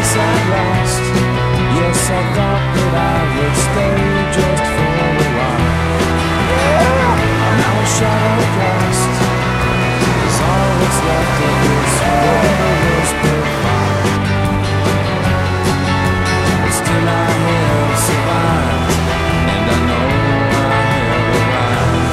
paradise at last. Yes, I thought that I would stay just for a while. Now a shadow cast is all that's left of this wondrous profile. But still I have survived, and I know I have arrived.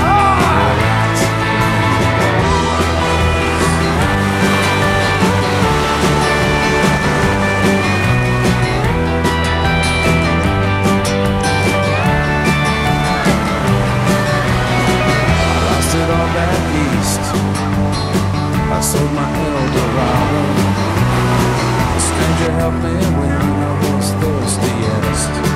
All back east, I sold my Eldorado. A stranger helped me when I was thirstiest.